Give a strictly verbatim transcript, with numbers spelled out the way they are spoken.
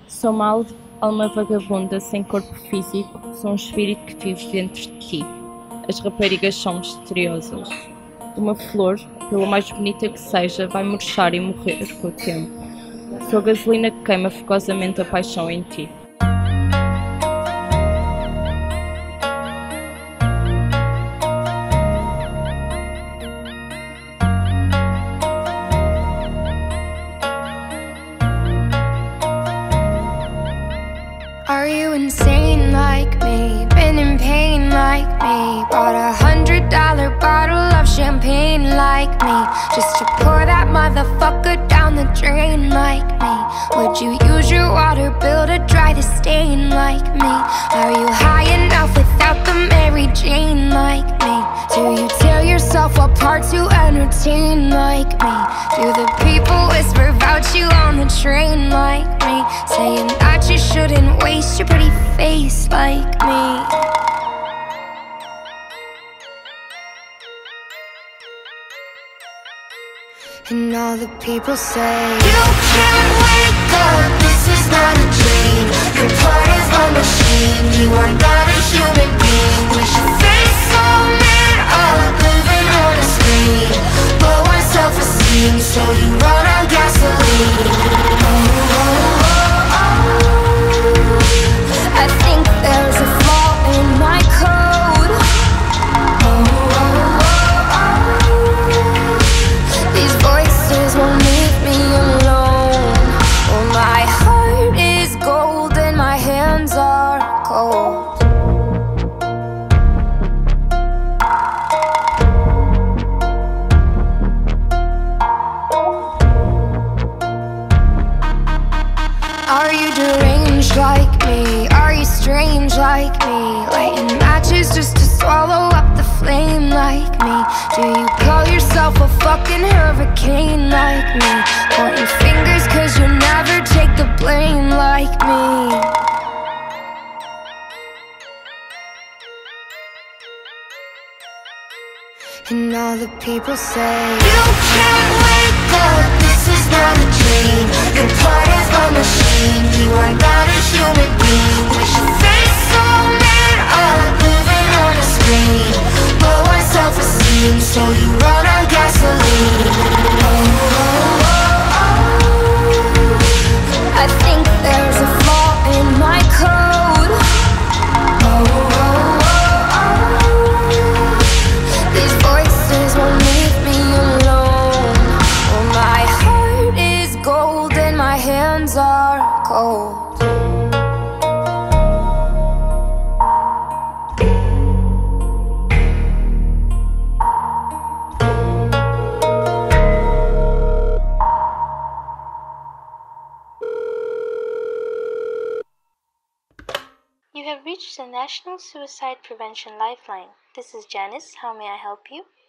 Sou uma al- alma vagabunda sem corpo físico, sou um espírito que vive dentro de ti. As raparigas são misteriosas. Uma flor, pela mais bonita que seja, vai murchar e morrer com o tempo. Sou a gasolina que queima fogosamente a paixão em ti. Are you insane like me? Been in pain like me? Bought a hundred dollar bottle of champagne like me, just to pour that motherfucker down the drain like me? Would you use your water bill to dry the stain like me? Are you high enough without the Mary Jane like me? Do you tear yourself apart to entertain like me? Do the people whisper about you on the train like me, saying that you shouldn't waste your pretty face like me? And all the people say, you can't wake up, this is not a dream. You're part of a machine, you are not a human being. With your face so made up, living on a screen. Low on self-esteem, so you run on gasoline. Oh, oh, oh, oh. I think there's a flaw in my code. Oh, oh, oh, oh. These voices won't leave me alone. Oh, my heart is gold and my hands are cold. Are you deranged like me? Are you strange like me? Lighting matches just to swallow up the flame like me? Do you call yourself a fucking hurricane like me? Pointing fingers cause you never take the blame like me. And all the people say, you can't wake up, this is not a dream. You're part of a machine, you are not a human being. With your face so made up, living on a screen. Low on self-esteem, so you run on gasoline. Oh, oh, oh, oh. I think there's a flaw in my code. Oh, oh, oh, oh. These voices won't leave me alone. Oh, my heart is gold and my hands are cold. You have reached the National Suicide Prevention Lifeline. This is Janice. How may I help you?